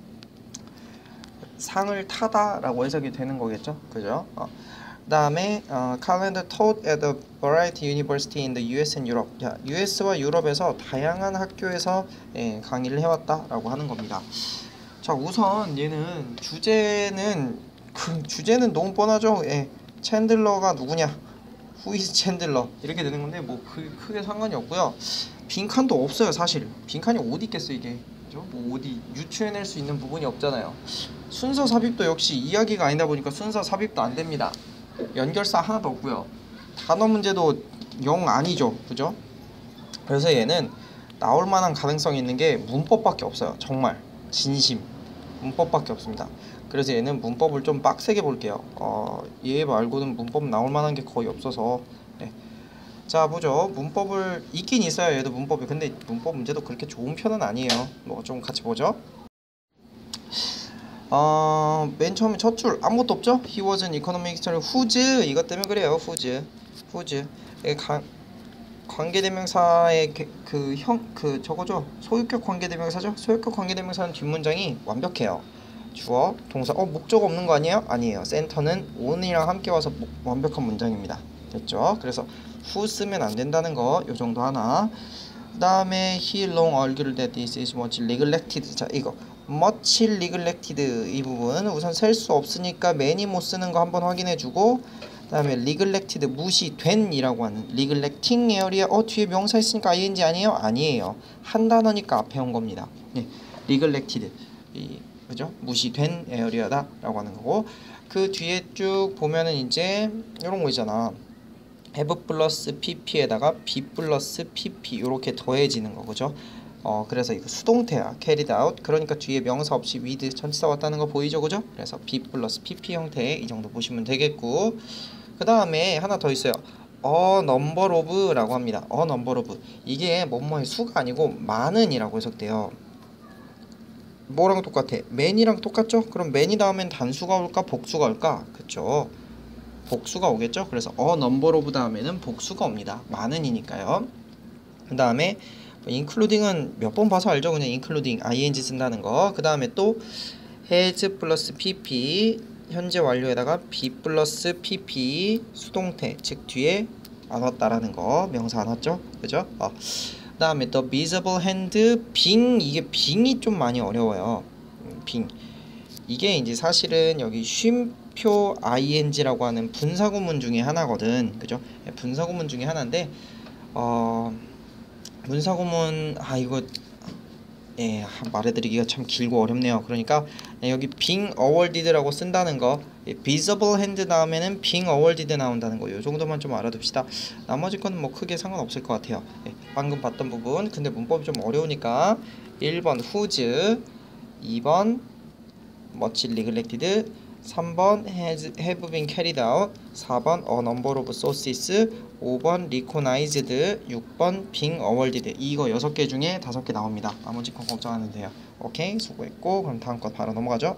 상을 타다라고 해석이 되는 거겠죠, 그죠? 어. 그다음에 어, Calendar taught at a variety university in the U S and Europe. 자, 유에스와 유럽에서 다양한 학교에서 예, 강의를 해왔다라고 하는 겁니다. 자, 우선 얘는 주제는 그 주제는 너무 뻔하죠. 예, 챈들러가 누구냐? Who is 챈들러? 이렇게 되는 건데 뭐 그, 크게 상관이 없고요. 빈칸도 없어요, 사실. 빈칸이 어디 있겠어 이게? 그죠? 뭐 어디 유추해낼 수 있는 부분이 없잖아요. 순서 삽입도 역시 이야기가 아니다 보니까 순서 삽입도 안 됩니다. 연결사 하나도 없고요. 단어 문제도 영 아니죠, 그죠? 그래서 얘는 나올 만한 가능성이 있는 게 문법밖에 없어요. 정말 진심 문법밖에 없습니다. 그래서 얘는 문법을 좀 빡세게 볼게요. 어, 얘 말고는 문법 나올 만한 게 거의 없어서. 네. 자, 보죠. 문법을 있긴 있어요, 얘도 문법이. 근데 문법 문제도 그렇게 좋은 편은 아니에요. 뭐 좀 같이 보죠. 어, 맨 처음에 첫 줄 아무것도 없죠? He was an economic historian. whose 이것 때문에 그래요. whose whose 가, 관계대명사의 그 형 그 저거죠. 소유격 관계대명사죠. 소유격 관계대명사는 뒷문장이 완벽해요. 주어, 동사. 어, 목적 없는 거 아니에요? 아니에요. 센터는 on이랑 함께 와서 모, 완벽한 문장입니다. 됐죠? 그래서 who 쓰면 안 된다는 거 요 정도 하나. 그 다음에 he long argued that this is much neglected. 자, 이거 much neglected 이 부분 우선 셀 수 없으니까 many 못 쓰는 거 한번 확인해주고, 그 다음에 neglected 무시된 이라고 하는 neglecting area. 어, 뒤에 명사 있으니까 ing 아니에요? 아니에요. 한 단어니까 앞에 온 겁니다. 네, neglected 이, 그죠? 무시된 에어리어다 라고 하는 거고, 그 뒤에 쭉 보면은 이제 이런 거 있잖아. have 플러스 pp에다가 be 플러스 pp 이렇게 더해지는 거, 그죠? 어, 그래서 이거 수동태야. carried out. 그러니까 뒤에 명사 없이 with 전치사 왔다는 거 보이죠, 그죠? 그래서 be 플러스 pp 형태의 이 정도 보시면 되겠고, 그 다음에 하나 더 있어요. a number of 라고 합니다. a number of 이게 뭐뭐의 수가 아니고 많은 이라고 해석돼요. 뭐랑 똑같아? man이랑 똑같죠? 그럼 man이 다음엔 단수가 올까 복수가 올까? 그쵸? 복수가 오겠죠? 그래서 a number of 다음에는 복수가 옵니다. 많은이니까요. 그 다음에 including은 몇 번 봐서 알죠? 그냥 including ing 쓴다는 거. 그 다음에 또 has 플러스 pp 현재 완료에다가 be 플러스 pp 수동태, 즉 뒤에 안 왔다라는 거. 명사 안 왔죠? 그죠? 어. 그 다음에 the visible hand being, 이게 being이 좀 많이 어려워요. being 이게 이제 사실은 여기 쉼표 ing라고 하는 분사구문 중에 하나거든, 그죠? 분사구문 중에 하나인데 어 분사구문 아 이거 예 말해드리기가 참 길고 어렵네요. 그러니까 여기 being awarded라고 쓴다는 거, visible hand 다음에는 being awarded 나온다는 거, 요 정도만 좀 알아둡시다. 나머지 거는 뭐 크게 상관없을 것 같아요. 예, 방금 봤던 부분. 근데 문법이 좀 어려우니까 일 번 whose, 이 번 much neglected, 삼 번 has, have been carried out, 사 번 a number of sources, 오 번 recognized, 육 번 being awarded. 이거 여섯 개 중에 다섯 개 나옵니다. 나머지 건 걱정 안 해도 돼요. 오케이, 수고했고 그럼 다음 거 바로 넘어가죠.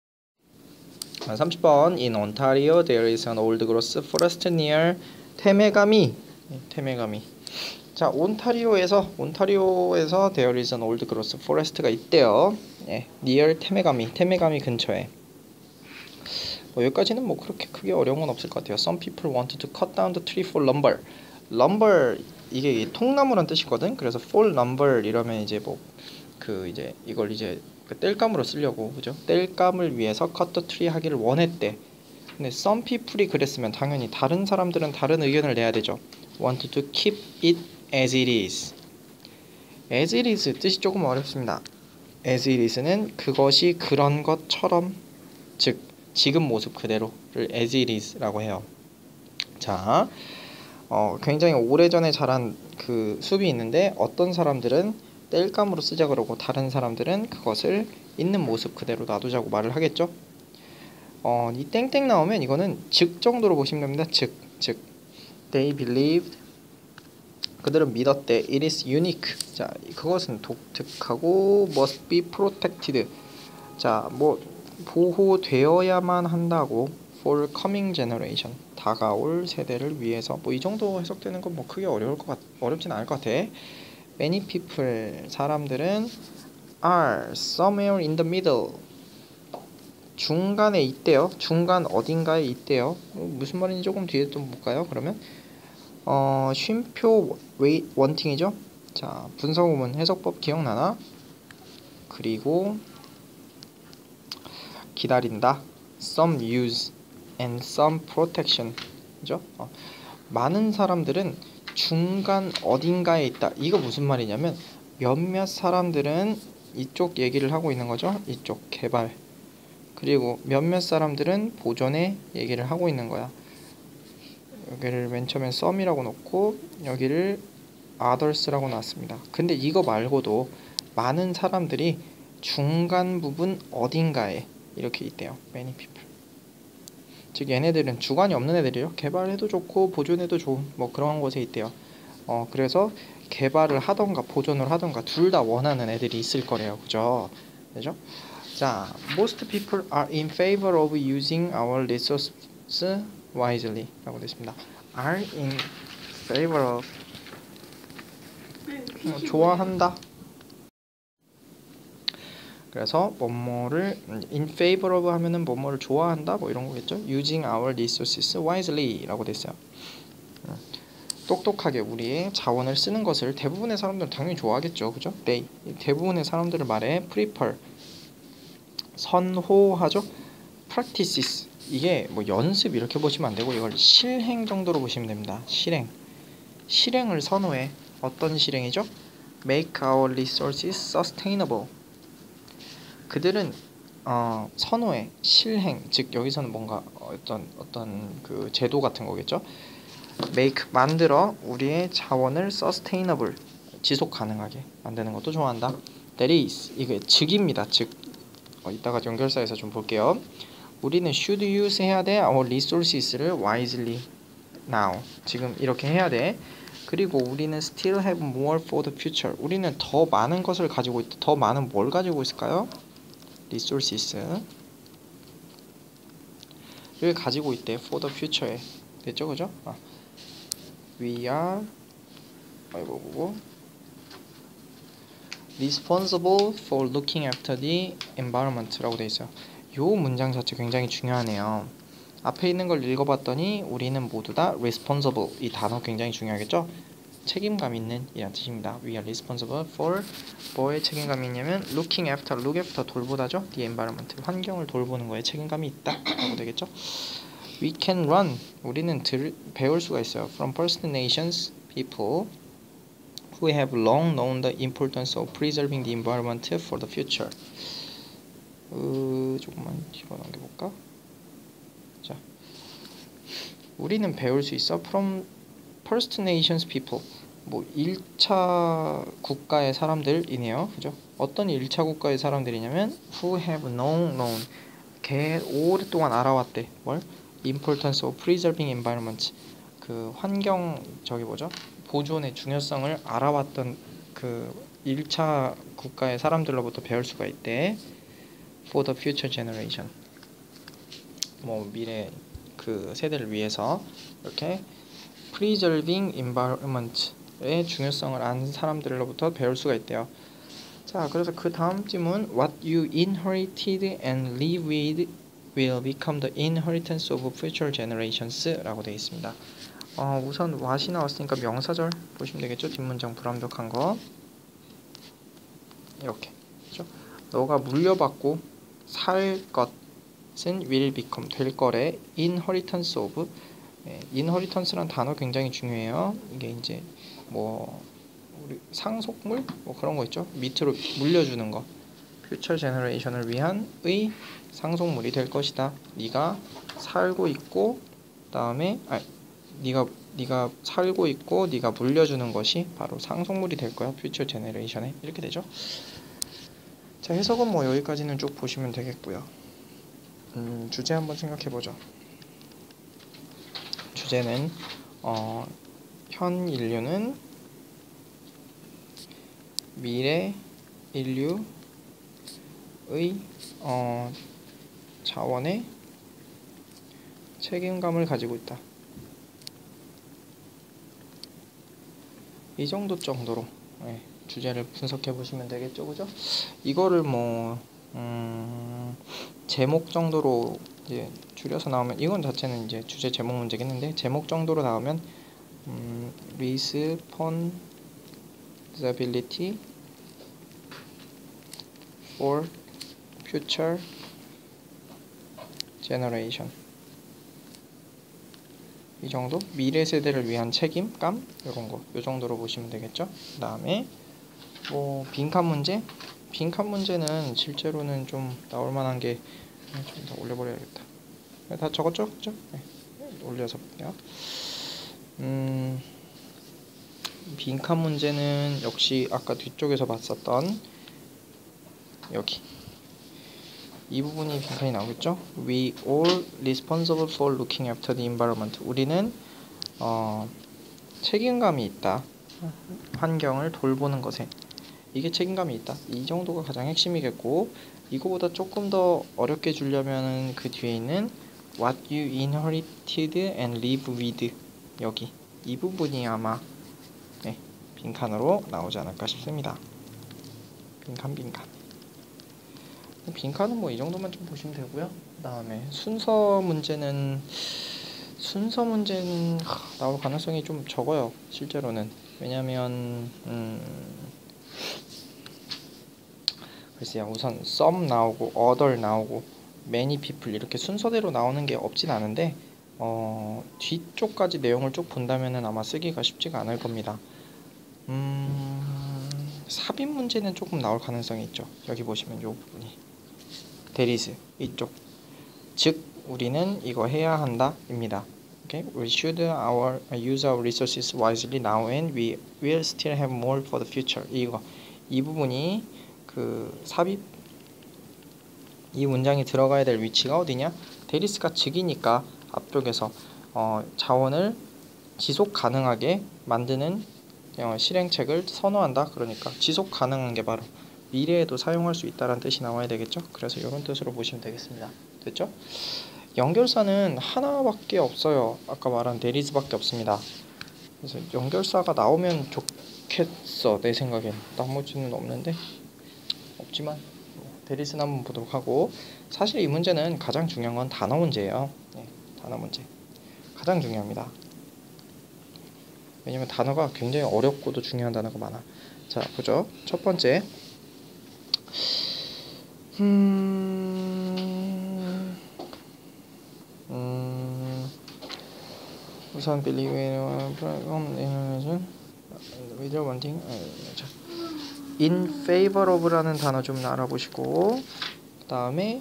삼십 번 In Ontario there is an old growth forest near 테메가미. 테메가미. 자, 온타리오에서 온타리오에서 there is an old growth forest가 있대요. 예, near 테메가미. 테메가미 근처에. 뭐 여기까지는 뭐 그렇게 크게 어려운 건 없을 것 같아요. Some people want to cut down the tree for lumber. lumber 이게 통나무란 뜻이거든. 그래서 for lumber 이러면 이제 뭐 그 이제 이걸 이제 그 땔감으로 쓰려고, 그죠? 땔감을 위해서 cut the tree 하기를 원했대. 근데 some people이 그랬으면 당연히 다른 사람들은 다른 의견을 내야 되죠. want to keep it as it is. as it is 뜻이 조금 어렵습니다. as it is는 그것이 그런 것처럼, 즉 지금 모습 그대로를 as it is라고 해요. 자, 어, 굉장히 오래전에 자란 그 숲이 있는데 어떤 사람들은 땔감으로 쓰자 그러고 다른 사람들은 그것을 있는 모습 그대로 놔두자고 말을 하겠죠. 어, 이 땡땡 나오면 이거는 즉 정도로 보시면 됩니다. 즉, 즉 they believed 그들은 믿었대. It is unique. 자, 그것은 독특하고 must be protected. 자, 뭐 보호되어야만 한다고 for coming generation. 다가올 세대를 위해서. 뭐 이 정도 해석되는 건 뭐 크게 어려울 것 같, 어렵진 않을 것 같아. Many people, 사람들은 are somewhere in the middle. 중간에 있대요. 중간 어딘가에 있대요. 무슨 말인지 조금 뒤에 좀 볼까요? 그러면 어, 쉼표 wait, 원팅이죠. 자, 분사구문 해석법 기억나나? 그리고 기다린다. Some use and some protection. 그죠? 어, 많은 사람들은 중간 어딘가에 있다. 이거 무슨 말이냐면 몇몇 사람들은 이쪽 얘기를 하고 있는 거죠. 이쪽 개발. 그리고 몇몇 사람들은 보존의 얘기를 하고 있는 거야. 여기를 맨 처음엔 some이라고 놓고 여기를 others라고 놨습니다. 근데 이거 말고도 많은 사람들이 중간 부분 어딘가에 이렇게 있대요. Many people. 즉 얘네들은 주관이 없는 애들이에요. 개발해도 좋고 보존해도 좋은 뭐 그런 곳에 있대요. 어 그래서 개발을 하던가 보존을 하던가 둘 다 원하는 애들이 있을 거래요. 그죠? 그죠? 자, most people are in favor of using our resources wisely 라고 되어 있습니다. are in favor of 어, 좋아한다. 그래서 뭐뭐를 in favor of 하면은 뭐뭐를 좋아한다 뭐 이런 거겠죠. using our resources wisely 라고 되어 있어요. 똑똑하게 우리의 자원을 쓰는 것을 대부분의 사람들은 당연히 좋아하겠죠. 그죠? they 대부분의 사람들을 말해 prefer 선호하죠. practices 이게 뭐 연습 이렇게 보시면 안 되고 이걸 실행 정도로 보시면 됩니다. 실행 실행을 선호해. 어떤 실행이죠? make our resources sustainable. 그들은 어, 선호해 실행 즉 여기서는 뭔가 어떤 어떤 그 제도 같은 거겠죠. make 만들어 우리의 자원을 sustainable 지속 가능하게 만드는 것도 좋아한다. that is 이게 즉입니다. 즉 어, 이따가 연결사에서 좀 볼게요. 우리는 should use 해야 돼. our resources를 wisely now 지금 이렇게 해야 돼. 그리고 우리는 still have more for the future. 우리는 더 많은 것을 가지고 있다. 더 많은 뭘 가지고 있을까요? resources 를 가지고 있대. for the future에 됐죠, 그죠? 아. we are 아이고 보고 responsible for looking after the environment라고 돼 있어요. 요 문장 자체 굉장히 중요하네요. 앞에 있는 걸 읽어봤더니 우리는 모두 다 responsible 이 단어 굉장히 중요하겠죠? 책임감 있는 이란 뜻입니다. We are responsible for 뭐에 책임감이 있냐면 looking after, look after 돌보다죠. The environment 환경을 돌보는 거에 책임감이 있다 라고 되겠죠. We can run 우리는 들, 배울 수가 있어요. From First Nations people who have long known the importance of preserving the environment for the future. 어, 조금만 뒤로 넘겨볼까? 자, 우리는 배울 수 있어. From First Nations people. 뭐 일 차 국가의 사람들이네요. 그죠? 어떤 일 차 국가의 사람들이냐면 who have known known 개 오랫동안 알아왔대. 뭘? Importance of preserving environment. 그 환경 저기 뭐죠? 보존의 중요성을 알아왔던 그 일 차 국가의 사람들로부터 배울 수가 있대. For the future generation. 뭐 미래 그 세대를 위해서 이렇게 preserving environment의 중요성을 아는 사람들로부터 배울 수가 있대요. 자, 그래서 그 다음 질문 What you inherited and live with will become the inheritance of future generations라고 되어 있습니다. 어, 우선 what이 나왔으니까 명사절 보시면 되겠죠. 뒷문장 불완벽한 거 이렇게 그렇죠? 너가 물려받고 살 것은 will become 될 거래. inheritance of 네, inheritance란 단어 굉장히 중요해요. 이게 이제 뭐 우리 상속물 뭐 그런 거 있죠. 밑으로 물려주는 거. future generation을 위한 의 상속물이 될 것이다. 네가 살고 있고 그다음에 아 네가 네가 살고 있고 네가 물려주는 것이 바로 상속물이 될 거야. future generation에 이렇게 되죠. 자, 해석은 뭐 여기까지는 쭉 보시면 되겠고요. 음, 주제 한번 생각해 보죠. 주제는 어, 현 인류는 미래 인류의 어, 자원에 책임감을 가지고 있다. 이 정도 정도로 네, 주제를 분석해 보시면 되겠죠, 그죠? 이거를 뭐 음, 제목 정도로 이제 줄여서 나오면 이건 자체는 이제 주제 제목 문제겠는데 제목 정도로 나오면 음, responsibility for future generation 이 정도 미래 세대를 위한 책임감 이런 거 이 정도로 보시면 되겠죠. 그 다음에 뭐 빈칸 문제 빈칸 문제는 실제로는 좀 나올 만한 게 좀 더 올려버려야겠다. 다 적었죠, 그죠? 네. 올려서 볼게요. 음, 빈칸 문제는 역시 아까 뒤쪽에서 봤었던 여기 이 부분이 빈칸이 나오겠죠. We all responsible for looking after the environment. 우리는 어, 책임감이 있다. 환경을 돌보는 것에 이게 책임감이 있다. 이 정도가 가장 핵심이겠고 이거보다 조금 더 어렵게 주려면은 그 뒤에 있는 what you inherited and live with 여기 이 부분이 아마 네, 빈칸으로 나오지 않을까 싶습니다. 빈칸 빈칸 빈칸은 뭐 이 정도만 좀 보시면 되고요. 그 다음에 순서 문제는 순서 문제는 하, 나올 가능성이 좀 적어요. 실제로는 왜냐면 음, 글쎄요. 우선 some 나오고 other 나오고 many people 이렇게 순서대로 나오는 게 없진 않은데 어, 뒤쪽까지 내용을 쭉 본다면은 아마 쓰기가 쉽지가 않을 겁니다. 음, 삽입 문제는 조금 나올 가능성이 있죠. 여기 보시면 이 부분이 there is 이쪽 즉 우리는 이거 해야 한다 입니다. Okay? We should our, use our resources wisely now and we will still have more for the future. 이거 이 부분이 그 삽입 이 문장이 들어가야 될 위치가 어디냐? 데리스가 즉이니까 앞쪽에서 어, 자원을 지속 가능하게 만드는 어, 실행책을 선호한다. 그러니까 지속 가능한 게 바로 미래에도 사용할 수 있다는 뜻이 나와야 되겠죠. 그래서 이런 뜻으로 보시면 되겠습니다. 됐죠? 연결사는 하나밖에 없어요. 아까 말한 데리스밖에 없습니다. 그래서 연결사가 나오면 좋겠어. 내 생각엔 나머지는 없는데 없지만 데리스는 한번 보도록 하고 사실 이 문제는 가장 중요한 건 단어 문제예요. 네, 단어 문제 가장 중요합니다. 왜냐면 단어가 굉장히 어렵고도 중요한 단어가 많아. 자 보죠. 첫 번째 음, 음 우선 believe with one thing in favor of라는 단어 좀 알아보시고 그 다음에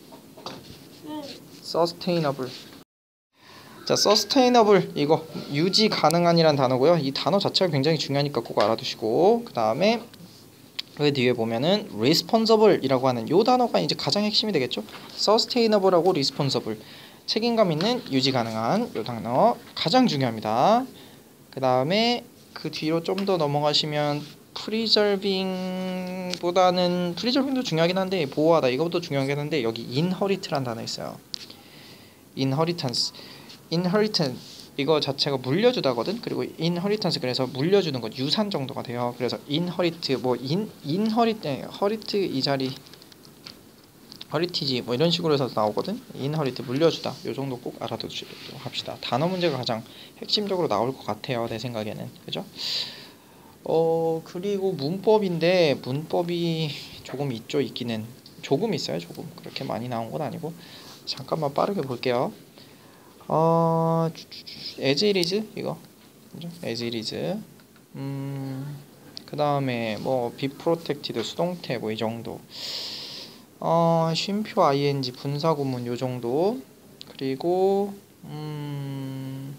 sustainable 자 sustainable 이거 유지 가능한이란 단어고요. 이 단어 자체가 굉장히 중요하니까 꼭 알아두시고 그 다음에 그 뒤에 보면은 responsible 이라고 하는 요 단어가 이제 가장 핵심이 되겠죠. sustainable하고 responsible 책임감 있는 유지 가능한 요 단어 가장 중요합니다. 그 다음에 그 뒤로 좀 더 넘어가시면 preserving 보다는 preserving도 중요하긴 한데 보호하다 이거보다 중요하긴 한데 여기 inherit란 단어 있어요. inheritance inheritance 이거 자체가 물려주다거든. 그리고 inheritance 그래서 물려주는 것 유산 정도가 돼요. 그래서 inherit 뭐 in inherit herit 이 자리 heritage 뭐 이런 식으로 해서 나오거든. inherit 물려주다 요 정도 꼭 알아두시도록 합시다. 단어 문제가 가장 핵심적으로 나올 것 같아요. 내 생각에는 그죠? 어 그리고 문법인데 문법이 조금 있죠. 있기는 조금 있어요. 조금 그렇게 많이 나온 건 아니고 잠깐만 빠르게 볼게요. 어 as it is 이거 그죠? as it is 음 그다음에 뭐 be protected 수동태 뭐 이 정도 어 쉼표 ing 분사 구문 요 정도 그리고 음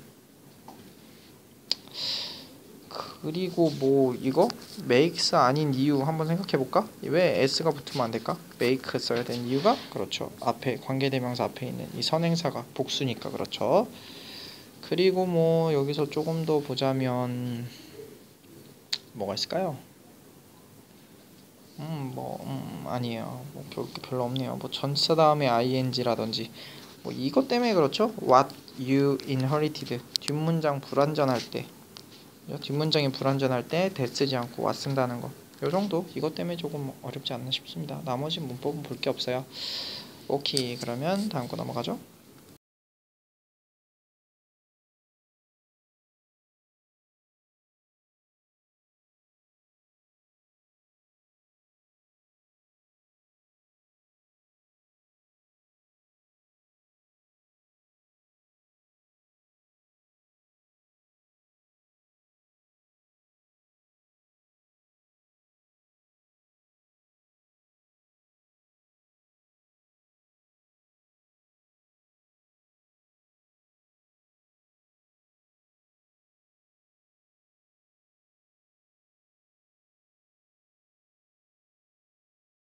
그리고 뭐 이거 makes 아닌 이유 한번 생각해 볼까? 왜 s가 붙으면 안 될까? make 써야 되는 이유가 그렇죠. 앞에 관계대명사 앞에 있는 이 선행사가 복수니까 그렇죠. 그리고 뭐 여기서 조금 더 보자면 뭐가 있을까요? 음, 뭐, 음, 아니에요. 뭐, 별, 별로 없네요. 뭐, 전치사 다음에 ing라든지, 뭐, 이것 때문에 그렇죠? What you inherited. 뒷문장 불완전할 때, 그죠? 뒷문장이 불완전할 때 that 쓰지 않고 what 쓴다는 거. 요 정도? 이것 때문에 조금 어렵지 않나 싶습니다. 나머지 문법은 볼 게 없어요. 오케이. 그러면 다음 거 넘어가죠.